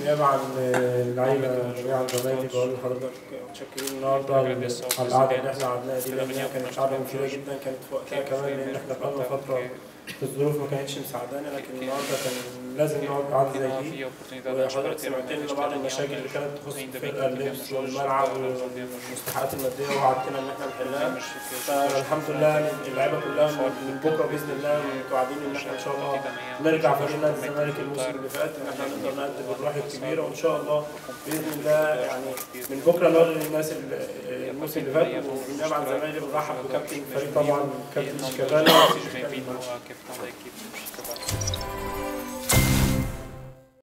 بالنيابه عن اللعيبه جميعا زمايلي بقول لحضرتك متشكرين النهارده على القعده اللي احنا قعدناها دي، لان هي كانت قعده مفيده جدا، كانت في وقتها كمان لان احنا بقالنا فتره الظروف ما كانتش مساعدانا، لكن النهارده كان لازم نقعد قعده زي دي. وحضرتك سمعتني بعض المشاكل اللي كانت تخص الفرقه، اللبس والملعب والمستحقات الماديه، ووعدتنا ان احنا نحلها. فالحمد لله اللعيبه كلها من بكره باذن الله متوعدين ان احنا ان شاء الله نرجع فريق نادي الزمالك الموسم اللي فات، ان احنا نقدر نقدم الروح الكبيره، وان شاء الله باذن الله يعني من بكره نوري للناس الموسم اللي فات. وبالنيابه عن زمايلي بنرحب بكابتن الفريق طبعا كابتن شيكابالا.